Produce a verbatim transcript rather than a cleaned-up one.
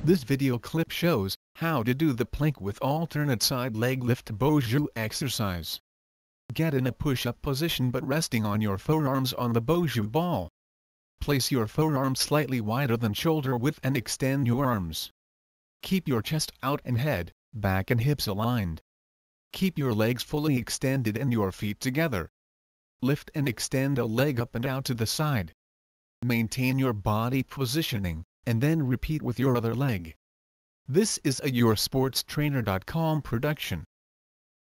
This video clip shows how to do the plank with alternate side leg lift Bosu exercise. Get in a push-up position but resting on your forearms on the Bosu ball. Place your forearms slightly wider than shoulder width and extend your arms. Keep your chest out and head, back and hips aligned. Keep your legs fully extended and your feet together. Lift and extend a leg up and out to the side. Maintain your body positioning, and then repeat with your other leg. This is a your sports trainer dot com production.